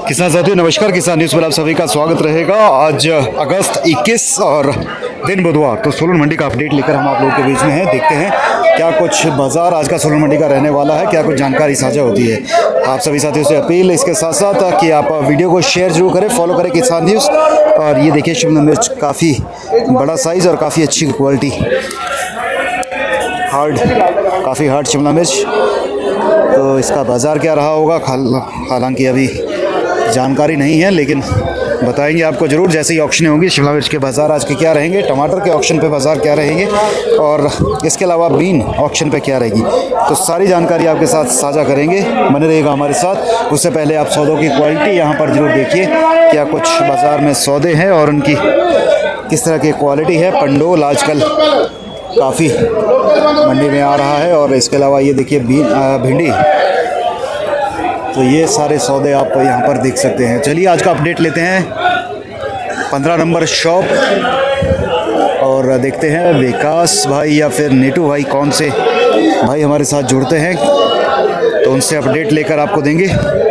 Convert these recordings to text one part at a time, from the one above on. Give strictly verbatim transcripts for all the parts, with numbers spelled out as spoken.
किसान साथियों नमस्कार। किसान न्यूज़ पर आप सभी का स्वागत रहेगा। आज अगस्त इक्कीस और दिन बुधवार, तो सोलन मंडी का अपडेट लेकर हम आप लोगों के बीच में हैं। देखते हैं क्या कुछ बाजार आज का सोलन मंडी का रहने वाला है, क्या कुछ जानकारी साझा होती है। आप सभी साथियों से अपील इसके साथ साथ कि आप वीडियो को शेयर जरूर करें, फॉलो करें किसान न्यूज़। और ये देखिए शिमला मिर्च काफ़ी बड़ा साइज़ और काफ़ी अच्छी क्वालिटी, हार्ड, काफ़ी हार्ड शिमला मिर्च। तो इसका बाज़ार क्या रहा होगा हालांकि अभी जानकारी नहीं है, लेकिन बताएंगे आपको ज़रूर जैसे ही ऑक्शनें होंगी। शिमला मिर्च के बाज़ार आज के क्या रहेंगे, टमाटर के ऑक्शन पे बाज़ार क्या रहेंगे और इसके अलावा बीन ऑक्शन पे क्या रहेगी, तो सारी जानकारी आपके साथ साझा करेंगे। बने रहिएगा हमारे साथ। उससे पहले आप सौदों की क्वालिटी यहाँ पर ज़रूर देखिए, क्या कुछ बाज़ार में सौदे हैं और उनकी किस तरह की क्वालिटी है। पंडोल आजकल काफ़ी मंडी में आ रहा है और इसके अलावा ये देखिए भिंडी, तो ये सारे सौदे आप यहाँ पर देख सकते हैं। चलिए आज का अपडेट लेते हैं पंद्रह नंबर शॉप और देखते हैं विकास भाई या फिर नीटू भाई कौन से भाई हमारे साथ जुड़ते हैं, तो उनसे अपडेट लेकर आपको देंगे।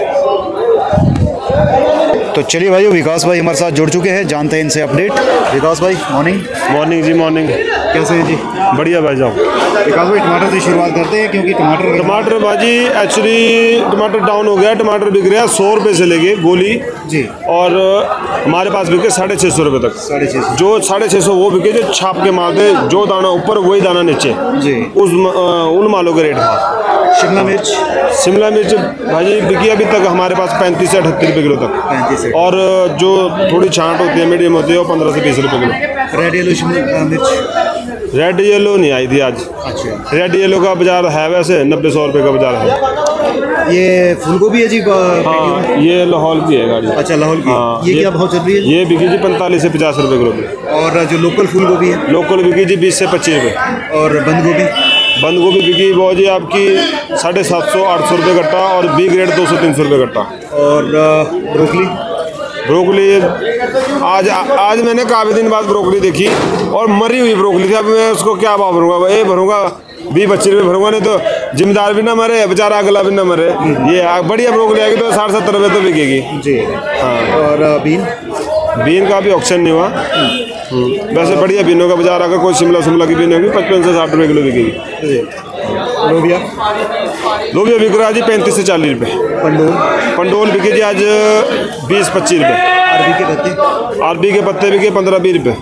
तो चलिए भाई, विकास भाई हमारे साथ जुड़ चुके हैं, जानते हैं इनसे अपडेट। विकास भाई मॉर्निंग। मॉर्निंग जी, मॉर्निंग। कैसे हैं जी? बढ़िया भाई जाओ। विकास भाई टमाटर से शुरुआत करते हैं क्योंकि टमाटर टमाटर भाजी एक्चुअली टमाटर डाउन हो गया। टमाटर बिक रहा है सौ रुपये से लेके गोली जी, और हमारे पास बिके साढ़े छः सौ रुपये तक। साढ़े छः सौ जो साढ़े छः सौ वो बिके जो छाप के माल थे, जो दाना ऊपर वही दाना नीचे जी, उस उन मालों का रेट था। शिमला मिर्च शिमला मिर्च भाजी बिकी अभी तक हमारे पास पैंतीस से अठहत्तर रुपये किलो तक, पैंतीस, और जो थोड़ी छांट होती है मीडियम होती है वो पंद्रह से बीस रुपये किलो। रेड येलो शिमला मिर्च, रेड येलो नहीं आई थी आज। अच्छा, रेड येलो का बाजार है वैसे नब्बे सौ रुपये का बाजार है। ये फूल गोभी है जी? हाँ, ये लाहौल की है गाड़ी। अच्छा, लाहौल की। हाँ, ये, ये क्या भाव चल रही है? ये बिकी जी पैंतालीस से पचास रुपये किलो में। और जो लोकल फूल गोभी है? लोकल बिकी जी बीस से पच्चीस रुपये। और बंद गोभी? बंद गोभी बिकी वो जी आपकी साढ़े सात सौ आठ सौ रुपये कट्टा और बी ग्रेड दो सौ तीन सौ रुपये कट्टा। और ब्रोकली? ब्रोकली आज आज मैंने काफ़ी दिन बाद ब्रोकली देखी और मरी हुई ब्रोकली थी। अब मैं उसको क्या भाव भरूंगा? ये भरूंगा बीस पच्चीस रुपये भरूंगा, नहीं तो जिम्मेदार भी ना मरे, बेचारा अगला भी ना मरे। ये बढ़िया ब्रोकली आएगी तो साठ सत्तर रुपये तो बिकेगी जी। हाँ। और बीन? बीन का भी ऑप्शन नहीं हुआ वैसे। बढ़िया बीनों का बाजार, अगर कोई शिमला शिमला की बीन होगी पचपन से साठ रुपये किलो बिकेगी। लोबिया? लोबिया बिक रहा है जी पैंतीस से चालीस रुपये। पंडोल? पंडोल बिके जी आज बीस पच्चीस रुपये। अरबी के पत्ते? अरबी के पत्ते बिके पंद्रह बीस रुपये।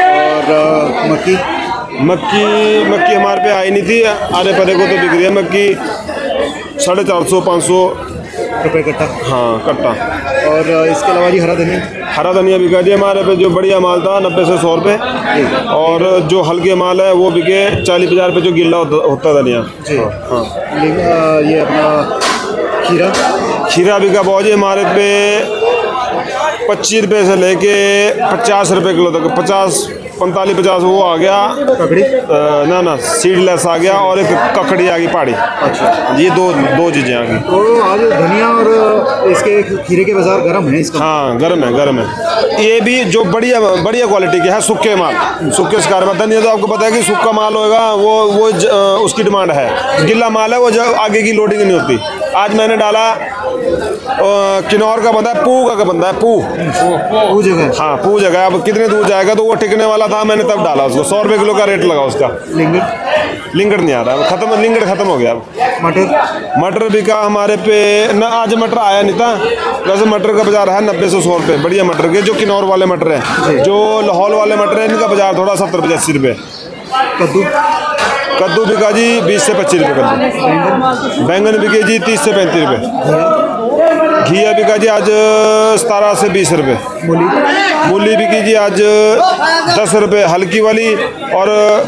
और मक्की? मक्की मक्की हमारे पे आई नहीं थी, आने परे को तो बिक रही है मक्की साढ़े चार सौ पाँच सौ रुपये कट्टा। हाँ कट्टा। और इसके अलावा जी हरा धनिया? हरा धनिया बिका जी हमारे पे, जो बढ़िया माल था नब्बे से सौ रुपये, और जो हल्के माल है वो बिके चालीस पचास रुपये, जो गिल्ला होता धनिया जी। हाँ, ये अपना खीरा? खीरा बिका बहुत जी हमारे पे पच्चीस रुपये से लेके पचास रुपये किलो तक। पचास पैंतालीस पचास वो आ गया ककड़ी? ना ना सीडलेस आ गया, और एक ककड़ी आ गई पहाड़ी। अच्छा, ये दो दो चीज़ें आ गई। तो आज धनिया और इसके खीरे के बाजार गर्म है इसका? हाँ गर्म है, गर्म है। ये भी जो बढ़िया बढ़िया क्वालिटी के है, सूखे माल, सूखे शिकार में धनिया तो आपको पता है कि सूखा माल होगा वो वो ज, उसकी डिमांड है। गिल्ला माल है वो जो आगे की लोडिंग नहीं होती। आज मैंने डाला किन्नौर का बंदा है, पू का बंदा है, पू पू जगह। हाँ पू जगह। अब कितने दूर जाएगा तो वो टिकने वाला था, मैंने तब डाला उसको। सौ रुपये किलो का रेट लगा उसका। लिंगड़? लिंगड़ नहीं आ रहा, खत्म, लिंगड़ खत्म हो गया अब। मटर? मटर बिका हमारे पे न, आज मटर आया नहीं था वैसे। मटर का बाजार है नब्बे से सौ रुपये बढ़िया मटर के, जो किन्नौर वाले मटर हैं। जो लाहौल वाले मटर हैं इनका बाजार थोड़ा सत्तर पचासी रुपये। कद्दू? कद्दू बिका जी बीस से पच्चीस रुपये कद्दू। बैंगन बिके जी तीस से पैंतीस रुपये। घिया बिका जी आज सतारह से बीस रुपये। मूली? मूली बिकी जी आज दस रुपये हल्की वाली, और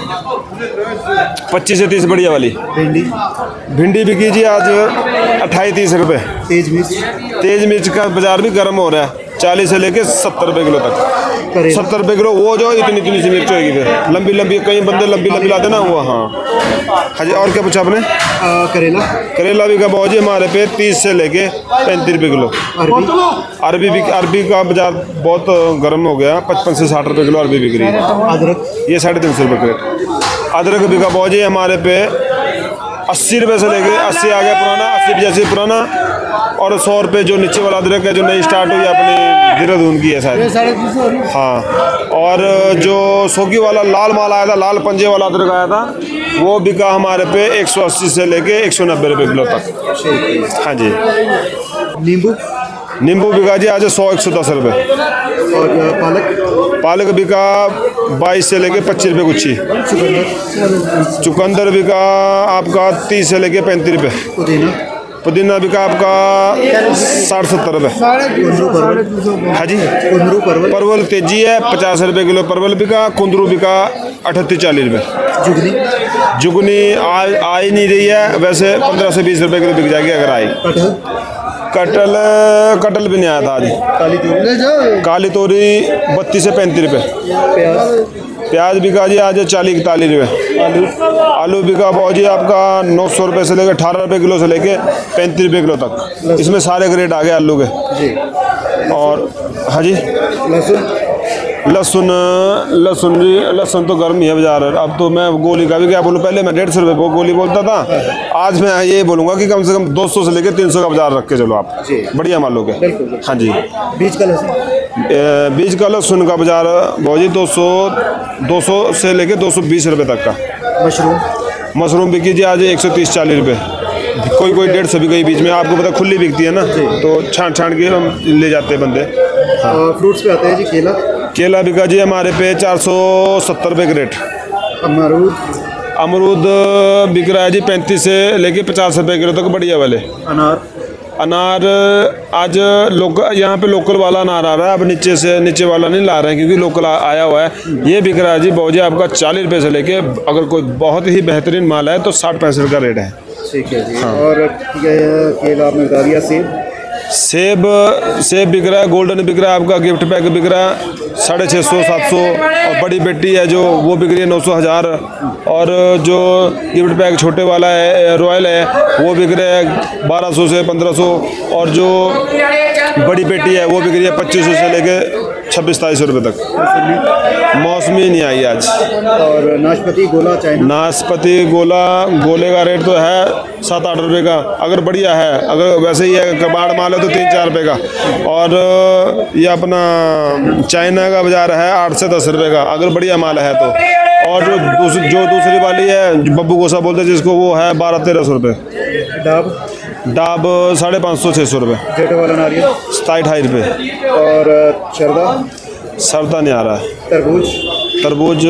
पच्चीस से तीस बढ़िया वाली। भिंडी? भिंडी बिकी जी आज अट्ठाईस तीस रुपये। तेज मिर्च? तेज मिर्च का बाजार भी गर्म हो रहा है, चालीस से लेके सत्तर रुपये किलो तक। सत्तर रुपये किलो वो जो इतनी इतनी सी मिर्च होगी, फिर लंबी लंबी, कई बंदे लंबी लंबी लाते ना वो। हाँ हाँ जी। और क्या पूछा आपने? करेला? करेला भी का बहुत जी हमारे पे तीस से लेके पैंतीस रुपये किलो। अरबी? अरबी भी, अरबी का बाजार बहुत गर्म हो गया, पचपन से साठ रुपये किलो अरबी बिक रही है। अदरक? ये साढ़े तीन सौ रुपये किलो। अदरक भी का बहुत जी हमारे पे अस्सी रुपये से लेके, अस्सी आ गया पुराना, अस्सी पचासी पुराना, और सौ रुपये जो नीचे वाला अदरक है जो नई स्टार्ट हुई अपनी देहरादून की है शायद। हाँ, और जो सोगी वाला लाल माल आया था, लाल पंजे वाला अदरक आया था, वो बिका हमारे पे एक सौ अस्सी से लेके एक सौ नब्बे रुपये किलो तक। हाँ जी। नींबू नींबू बिका जी आज सौ एक सौ दस रुपये। और पालक पालक बिका बाईस से लेके पच्चीस रुपये गुच्छी। चुकंदर बिका आपका तीस से लेके पैंतीस रुपये। पुदीना पुदीना बिका आपका साठ सत्तर रुपये। हाँ जी। कुंदरू परवल परवल तेजी है, पचास रुपये किलो परवल बिका। कुंदरू बिका अठत्तीस चालीस रुपये। जुगनी जुगनी आ आ ही नहीं रही है, वैसे पंद्रह से बीस रुपये किलो बिक जाएगी अगर आई। कटहल कटल कटल भी नहीं आया था आज। काली तोरी काली तोरी बत्तीस से पैंतीस रुपये। प्याज प्याज बिका जी आज चालीस इकतालीस रुपये। आलू आलू बिका भाव जी आपका नौ सौ रुपये से लेकर अठारह रुपये किलो से लेके पैंतीस रुपये किलो तक। इसमें सारे ग्रेड आ गए आलू के। जी। और हाँ जी, लहसुन लहसुन लहसुन जी लहसुन तो गर्म ही है बाजार। अब तो मैं गोली का भी क्या बोलूँ, पहले मैं डेढ़ सौ रुपये गोली बोलता था, आज मैं ये बोलूँगा कि कम से कम दो सौ से लेकर तीन सौ का बाजार रख के चलो आप। बढ़िया माल लोगे। बिल्कुल। हाँ जी। बीज का लहसुन ए, बीज का लहसुन का बाजार भाव जी दो सौ दो सौ से लेकर दो सौ बीस रुपये तक का। मशरूम मशरूम बिकी जी आज एक सौ तीस चालीस रुपये। कोई कोई डेढ़ सौ भी गई बीच में, आपको पता खुली बिकती है ना, तो छान छान के हम ले जाते हैं बंदे। और फ्रूट्स पे आते हैं जी। केला केला बिका जी हमारे पे चार सौ सत्तर रुपये का रेट। अमरूद अमरूद बिक रहा है जी पैंतीस से लेके पचास रुपये किलो तक बढ़िया वाले। अनार अनार आज लोक यहाँ पे लोकल वाला अनार आ रहा है, अब नीचे से नीचे वाला नहीं ला रहे हैं क्योंकि लोकल आ, आया हुआ है। ये बिक रहा है जी बौजी आपका चालीस रुपये से लेके, अगर कोई बहुत ही बेहतरीन माल है तो साठ पैंसठ का रेट है। ठीक है जी। हाँ। और केला आपने बता दिया। सेब सेब सेब बिक रहा है, गोल्डन बिक रहा है आपका, गिफ्ट पैक बिक रहा है साढ़े छः सौ सात सौ। और बड़ी बेटी है जो वो बिक रही है नौ सौ हज़ार। और जो गिफ्ट पैक छोटे वाला है रॉयल है वो बिक रहा है बारह सौ से पंद्रह सौ। और जो बड़ी बेटी है वो बिक रही है पच्चीस सौ से लेके छब्बीस सताईस सौ रुपये तक। मौसमी नहीं आई आज। और नाशपाती गोला चाइना नाशपाती गोला गोले का रेट तो है सात आठ रुपये का, अगर बढ़िया है। अगर वैसे ही है कबाड़ माल है तो तीन चार रुपये का। और ये अपना चाइना का बाजार है आठ से दस रुपये का, अगर बढ़िया माल है तो। और जो दूसरी जो दूसरी वाली है जो बब्बू गोसा बोलते हैं जिसको, वो है बारह तेरह सौ रुपये। डाब डाब साढ़े पाँच सौ छः सौ रुपये। जेठो वाला नारियल सताई ढाई रुपये। और शरदा सरदा नहीं आ रहा है। तरबूज तरबूज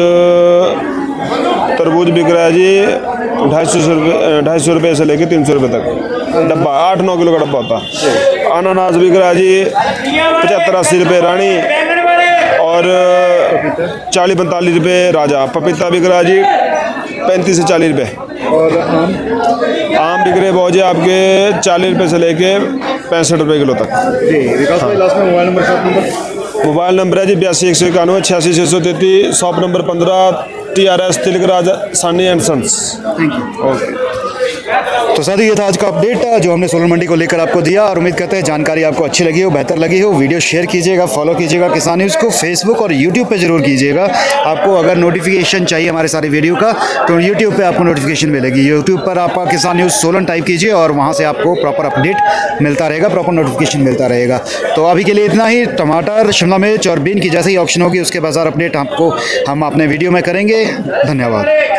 तरबूज बिक रहा है जी ढाई सौ रुपये ढाई सौ रुपये से लेके तीन सौ रुपये तक डब्बा, आठ नौ किलो का डब्बा होता है। अनानास बिक रहा है जी पचहत्तर अस्सी रुपये रानी और चालीस पैंतालीस रुपये राजा। पपीता बिक रहा है जी पैंतीस से चालीस रुपये। और आम आम बिक रहे बहुत जी आपके चालीस रुपये से लेके पैंसठ रुपये किलो तक। जी। विकास भाई लास्ट में mobile number shop number. Mobile number है जी बयासी एक सौ इक्यानवे छियासी छः सौ तैंतीस। शॉप नंबर पंद्रह T R S Tilak Raj Sani and sons. Thank you. Okay. तो साथ ही ये था आज का अपडेट जो हमने सोलन मंडी को लेकर आपको दिया, और उम्मीद करते हैं जानकारी आपको अच्छी लगी हो, बेहतर लगी हो। वीडियो शेयर कीजिएगा, फॉलो कीजिएगा किसान न्यूज़ को फेसबुक और यूट्यूब पे जरूर कीजिएगा। आपको अगर नोटिफिकेशन चाहिए हमारे सारे वीडियो का तो यूट्यूब पे आपको नोटिफिकेशन मिलेगी। यूट्यूब पर आप किसान न्यूज़ सोलन टाइप कीजिए और वहाँ से आपको प्रॉपर अपडेट मिलता रहेगा, प्रॉपर नोटिफिकेशन मिलता रहेगा। तो अभी के लिए इतना ही। टमाटर, शिमला मिर्च और बीन की जैसे ही ऑप्शन होगी उसके बाजार अपडेट आपको हम अपने वीडियो में करेंगे। धन्यवाद।